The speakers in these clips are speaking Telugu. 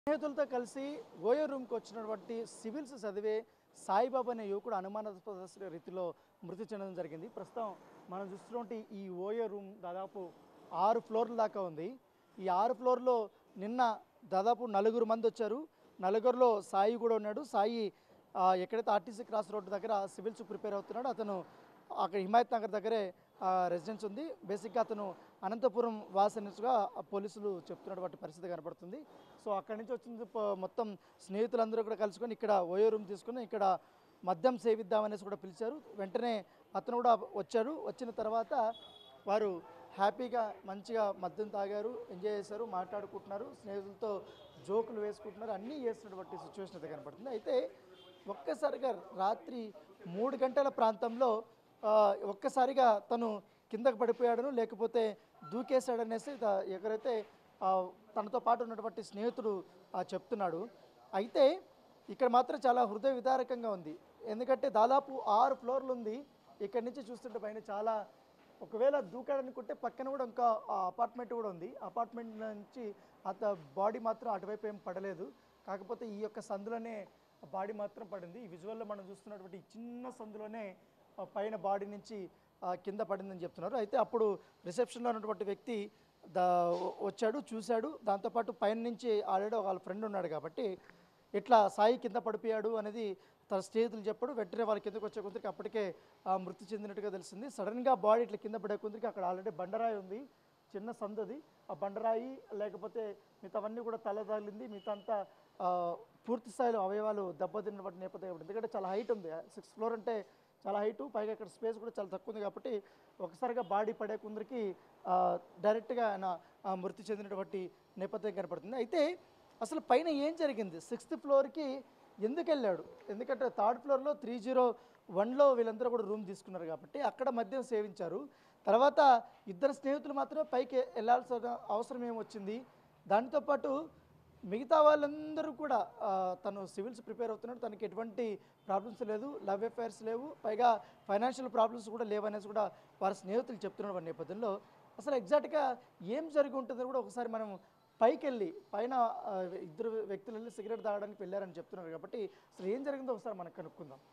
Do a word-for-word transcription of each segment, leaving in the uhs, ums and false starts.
స్నేహితులతో కలిసి ఓయో రూమ్కి వచ్చినటువంటి సివిల్స్ చదివే సాయిబాబా అనే యువకుడు అనుమానాస్పద రీతిలో మృతి చెందడం జరిగింది. ప్రస్తుతం మనం చూస్తున్నటువంటి ఈ ఓయో రూమ్ దాదాపు ఆరు ఫ్లోర్ల దాకా ఉంది. ఈ ఆరు ఫ్లోర్లో నిన్న దాదాపు నలుగురు మంది వచ్చారు. నలుగురిలో సాయి కూడా ఉన్నాడు. సాయి ఆ, ఎక్కడైతే ఆర్టీసీ క్రాస్ రోడ్డు దగ్గర సివిల్స్ ప్రిపేర్ అవుతున్నాడు. అతను అక్కడ హిమాయత్ నగర్ దగ్గరే రెసిడెన్స్ ఉంది. బేసిక్గా అతను అనంతపురం వాసనగా పోలీసులు చెప్తున్నటువంటి పరిస్థితి కనబడుతుంది. సో అక్కడి నుంచి వచ్చింది ప- మొత్తం స్నేహితులందరూ కూడా కలుసుకొని ఇక్కడ ఓయో రూమ్ తీసుకుని ఇక్కడ మద్యం సేవిద్దామనేసి కూడా పిలిచారు. వెంటనే అతను కూడా వచ్చాడు. వచ్చిన తర్వాత వారు హ్యాపీగా మంచిగా మద్యం తాగారు, ఎంజాయ్ చేశారు, మాట్లాడుకుంటున్నారు, స్నేహితులతో జోకులు వేసుకుంటున్నారు, అన్నీ చేస్తున్నటువంటి సిచ్యువేషన్ అయితే కనబడుతుంది. అయితే ఒక్కసారిగా రాత్రి మూడు గంటల ప్రాంతంలో ఆ, ఒక్కసారిగా తను కిందకు పడిపోయాడను లేకపోతే దూకేశాడనేసి త- ఎక్కడైతే ఆ, తనతో పాటు ఉన్నటువంటి స్నేహితుడు ఆ, చెప్తున్నాడు. అయితే ఇక్కడ మాత్రం చాలా హృదయ విదారకంగా ఉంది. ఎందుకంటే దాదాపు ఆరు ఫ్లోర్లు ఉంది. ఇక్కడి నుంచి చూస్తుంటే పైన చాలా ఒకవేళ దూకాడనుకుంటే పక్కన కూడా ఇంకా అపార్ట్మెంట్ కూడా ఉంది. అపార్ట్మెంట్ నుంచి అత బాడీ మాత్రం అటువైపు ఏం పడలేదు. కాకపోతే ఈ యొక్క సందులోనే బాడీ మాత్రం పడింది. ఈ విజువల్లో మనం చూస్తున్నటువంటి ఈ చిన్న సందులోనే ఆ, పైన బాడీ నుంచి ఆ, కింద పడిందని చెప్తున్నారు. అయితే అప్పుడు రిసెప్షన్లో ఉన్నటువంటి వ్యక్తి దా వచ్చాడు, చూశాడు. దాంతోపాటు పైన నుంచి ఆల్రెడీ వాళ్ళ ఫ్రెండ్ ఉన్నాడు కాబట్టి ఇట్లా సాయి కింద పడిపోయాడు అనేది తన స్నేహితులు చెప్పాడు. వెంటనే వాళ్ళ కిందకు వచ్చే కొందరికి అప్పటికే ఆ, మృతి చెందినట్టుగా తెలిసింది. సడన్గా బాడీ ఇట్లా కింద పడే కొందరికి అక్కడ ఆల్రెడీ బండరాయి ఉంది, చిన్న సందుది. ఆ బండరాయి లేకపోతే మిగతావన్నీ కూడా తల తగిలింది. మిగతా అంతా ఆ, పూర్తి స్థాయిలో అవయవాలు దెబ్బతిన్నటువంటి నేపథ్యం. ఎందుకంటే చాలా హైట్ ఉంది, సిక్స్త్ ఫ్లోర్ అంటే చాలా హైటు, పైగా ఇక్కడ స్పేస్ కూడా చాలా తక్కువ ఉంది కాబట్టి ఒకసారిగా బాడీ పడే కొందరికి డైరెక్ట్గా ఆయన ఆ, మృతి చెందినటువంటి నేపథ్యం కనపడుతుంది. అయితే అసలు పైన ఏం జరిగింది, సిక్స్త్ ఫ్లోర్కి ఎందుకు వెళ్ళాడు? ఎందుకంటే థర్డ్ ఫ్లోర్లో త్రీ జీరో వన్లో వీళ్ళందరూ కూడా రూమ్ తీసుకున్నారు కాబట్టి అక్కడ మద్యం సేవించారు. తర్వాత ఇద్దరు స్నేహితులు మాత్రమే పైకి వెళ్ళాల్సిన అవసరం ఏమొచ్చింది? దాంతోపాటు మిగతా వాళ్ళందరూ కూడా ఆ, తను సివిల్స్ ప్రిపేర్ అవుతున్నాడు, తనకి ఎటువంటి ప్రాబ్లమ్స్ లేదు, లవ్ అఫైర్స్ లేవు, పైగా ఫైనాన్షియల్ ప్రాబ్లమ్స్ కూడా లేవనేసి కూడా వారి స్నేహితులు చెప్తున్న వారి నేపథ్యంలో అసలు ఎగ్జాక్ట్గా ఏం జరిగి ఉంటుందో కూడా ఒకసారి మనం పైకి వెళ్ళి పైన ఆ, ఇద్దరు వ్యక్తులు వెళ్ళి సిగరెట్ తాగడానికి వెళ్ళారని చెప్తున్నారు కాబట్టి అసలు ఏం జరిగిందో ఒకసారి మనం కనుక్కుందాం.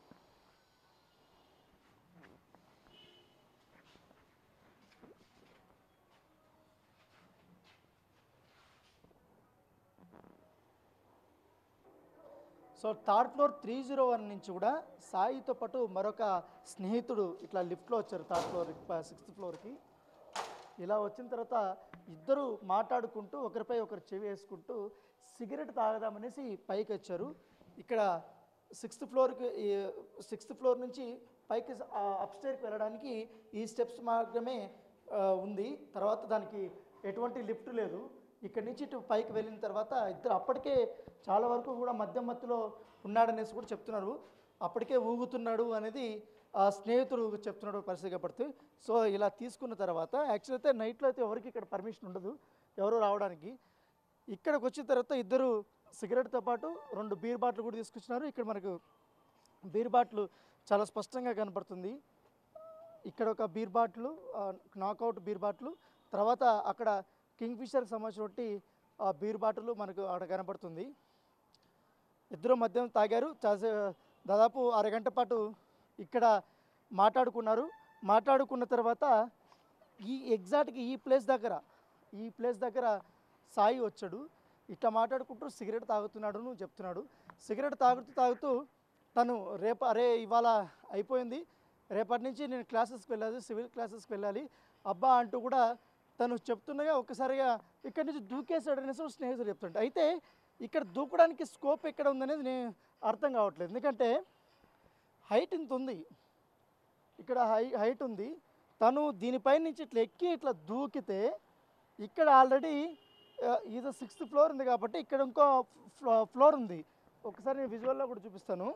So third floor three zero one నుంచి కూడా సాయితో పాటు మరొక స్నేహితుడు ఇట్లా లిఫ్ట్లో వచ్చారు థర్డ్ ఫ్లోర్ సిక్స్త్ ఫ్లోర్కి. ఇలా వచ్చిన తర్వాత ఇద్దరు మాట్లాడుకుంటూ ఒకరిపై ఒకరు చెవి వేసుకుంటూ సిగరెట్ తాగదామనేసి పైకి వచ్చారు. ఇక్కడ సిక్స్త్ ఫ్లోర్కి సిక్స్త్ ఫ్లోర్ నుంచి పైకి అప్స్టైర్కి వెళ్ళడానికి ఈ స్టెప్స్ మార్గమే ఆ, ఉంది. తర్వాత దానికి ఎటువంటి లిఫ్ట్ లేదు. ఇక్కడి నుంచి ఇటు పైకి వెళ్ళిన తర్వాత ఇద్దరు అప్పటికే చాలా వరకు కూడా మధ్య మధ్యలో ఉన్నాడనేసి కూడా చెప్తున్నారు. అప్పటికే ఊగుతున్నాడు అనేది ఆ స్నేహితుడు చెప్తున్నాడు పరిస్థితి కాబట్టి. సో ఇలా తీసుకున్న తర్వాత యాక్చువల్ అయితే నైట్లో అయితే ఎవరికి ఇక్కడ పర్మిషన్ ఉండదు ఎవరు రావడానికి. ఇక్కడికి వచ్చిన తర్వాత ఇద్దరు సిగరెట్తో పాటు రెండు బీర్ బాటిల్ కూడా తీసుకొచ్చినారు. ఇక్కడ మనకు బీర్ బాటిల్ చాలా స్పష్టంగా కనపడుతుంది. ఇక్కడ ఒక beer bottle, knockout beer bottle, తర్వాత అక్కడ కింగ్ ఫిషర్కి సంబంధించినటువంటి ఆ బీర్ బాటిల్ మనకు అక్కడ కనపడుతుంది. ఇద్దరు మద్యం తాగారు. చాలా దాదాపు అరగంట పాటు ఇక్కడ మాట్లాడుకున్నారు. మాట్లాడుకున్న తర్వాత ఈ ఎగ్జాక్ట్గా ఈ ప్లేస్ దగ్గర ఈ ప్లేస్ దగ్గర సాయి వచ్చాడు. ఇట్లా మాట్లాడుకుంటూ సిగరెట్ తాగుతున్నాడు అని చెప్తున్నాడు. సిగరెట్ తాగుతూ తాగుతూ తను రేపు అరే ఇవాళ అయిపోయింది, రేపటి నుంచి నేను క్లాసెస్కి వెళ్ళాలి, సివిల్ క్లాసెస్కి వెళ్ళాలి అబ్బా అంటూ కూడా తను చెప్తుండగా ఒక్కసారిగా ఇక్కడి నుంచి దూకేశాడు అనేసి ఒక స్నేహితుడు చెప్తుంటే, అయితే ఇక్కడ దూకడానికి స్కోప్ ఎక్కడ ఉందనేది నేను అర్థం కావట్లేదు. ఎందుకంటే హైట్ ఇంత ఉంది, ఇక్కడ హై హైట్ ఉంది. తను దీనిపై నుంచి ఇట్లా ఎక్కి ఇట్లా దూకితే ఇక్కడ ఆల్రెడీ ఇది సిక్స్త్ ఫ్లోర్ ఉంది కాబట్టి ఇక్కడ ఇంకో ఫ్లో ఫ్లోర్ ఉంది. ఒకసారి నేను విజువల్లో కూడా చూపిస్తాను.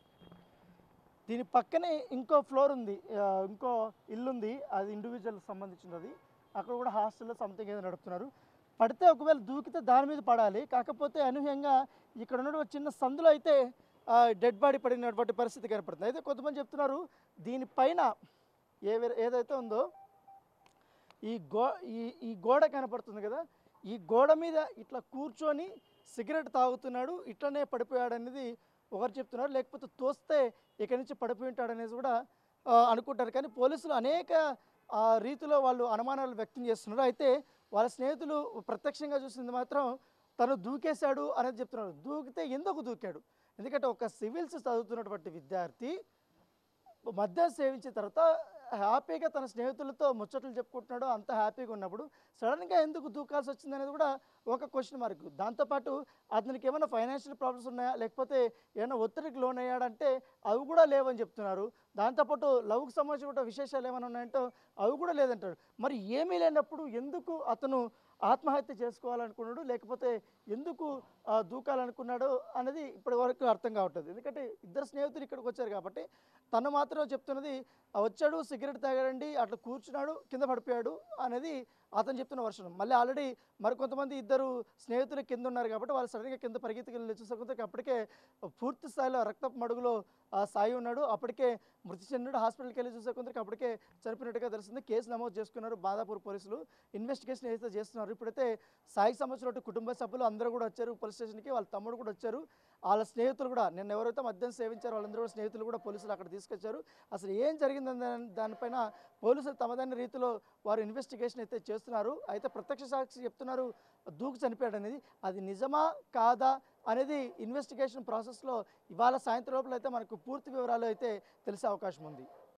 దీని పక్కనే ఇంకో ఫ్లోర్ ఉంది, ఆ, ఇంకో ఇల్లు ఉంది, అది ఇండివిజువల్ సంబంధించింది. అది అక్కడ కూడా హాస్టల్లో సంథింగ్ ఏదో నడుపుతున్నారు. పడితే ఒకవేళ దూకితే దాని మీద పడాలి, కాకపోతే అనూహ్యంగా ఇక్కడ ఉన్నటువంటి చిన్న సందులో అయితే డెడ్ బాడీ పడినటువంటి పరిస్థితి కనపడుతుంది. అయితే కొంతమంది చెప్తున్నారు దీనిపైన ఏ ఏదైతే ఉందో ఈ గో ఈ ఈ గోడ కనపడుతుంది కదా, ఈ గోడ మీద ఇట్లా కూర్చొని సిగరెట్ తాగుతున్నాడు ఇట్లనే పడిపోయాడు అనేది ఒకరు చెప్తున్నారు, లేకపోతే తోస్తే ఇక్కడి నుంచి పడిపోయి ఉంటాడనేది కూడా ఆ, అనుకుంటారు. కానీ పోలీసులు అనేక ఆ, రీతిలో వాళ్ళు అనుమానాలు వ్యక్తం చేస్తున్నారు. అయితే వాళ్ళ స్నేహితులు ప్రత్యక్షంగా చూసింది మాత్రం తను దూకేశాడు అనేది చెప్తున్నారు. దూకితే ఎందుకు దూకాడు? ఎందుకంటే ఒక సివిల్స్ చదువుతున్నటువంటి విద్యార్థి మద్యం సేవించిన తర్వాత హ్యాపీగా తన స్నేహితులతో ముచ్చట్లు చెప్పుకుంటున్నాడు, అంత హ్యాపీగా ఉన్నప్పుడు సడన్గా ఎందుకు దూకాల్సి వచ్చింది అనేది కూడా ఒక క్వశ్చన్ మార్క్. దాంతోపాటు అతనికి ఏమైనా ఫైనాన్షియల్ ప్రాబ్లమ్స్ ఉన్నాయా, లేకపోతే ఏమైనా ఒత్తిడికి లోన్ అయ్యాడంటే అవి కూడా లేవని చెప్తున్నారు. దాంతోపాటు లవ్కి సంబంధించిన విశేషాలు ఏమైనా ఉన్నాయంటే అవి కూడా లేదంటాడు. మరి ఏమీ లేనప్పుడు ఎందుకు అతను ఆత్మహత్య చేసుకోవాలనుకున్నాడు, లేకపోతే ఎందుకు ఆ, దూకాలనుకున్నాడు అనేది ఇప్పటి వరకు అర్థం కావట్లేదు. ఎందుకంటే ఇద్దరు స్నేహితులు ఇక్కడికి వచ్చారు కాబట్టి తను మాత్రం చెప్తున్నది "ఆ, వచ్చాడు సిగరెట్ తాగాడండి అట్లా కూర్చున్నాడు కింద పడిపోయాడు అనేది అతను చెప్తున్న వర్షం. మళ్ళీ ఆల్రెడీ మరికొంతమంది ఇద్దరు స్నేహితులు కింద ఉన్నారు కాబట్టి వాళ్ళు సడన్గా కింద పరిగెత్తుకెళ్ళి చూసేకొద్దరికి అప్పటికే పూర్తి స్థాయిలో రక్తపు మడుగులో ఆ, సాయి ఉన్నాడు. అప్పటికే మృతి చెందాడు. హాస్పిటల్కి వెళ్ళి చూసేకొద్దరికి అప్పటికే చనిపోయినట్టుగా తెలిసింది. కేసు నమోదు చేసుకున్నారు బాదాపూర్ పోలీసులు. ఇన్వెస్టిగేషన్ అయితే చేస్తున్నారు. ఇప్పుడైతే సాయికి సంబంధించిన కుటుంబ సభ్యులు అందరూ కూడా వచ్చారు పోలీస్ స్టేషన్కి. వాళ్ళ తమ్ముడు కూడా వచ్చారు. వాళ్ళ స్నేహితులు కూడా నిన్న ఎవరైతే మద్యం సేవించారో వాళ్ళందరూ కూడా స్నేహితులు కూడా పోలీసులు అక్కడ తీసుకొచ్చారు. అసలు ఏం జరిగిందని దాని- దానిపైన పోలీసులు తమదైన రీతిలో వారు ఇన్వెస్టిగేషన్ అయితే చేస్తున్నారు. అయితే ప్రత్యక్ష సాక్షి చెప్తున్నారు దూకు చనిపోయాడు అనేది. అది నిజమా కాదా అనేది ఇన్వెస్టిగేషన్ ప్రాసెస్లో ఇవాళ సాయంత్రం లోపల అయితే మనకు పూర్తి వివరాలు అయితే తెలిసే అవకాశం ఉంది.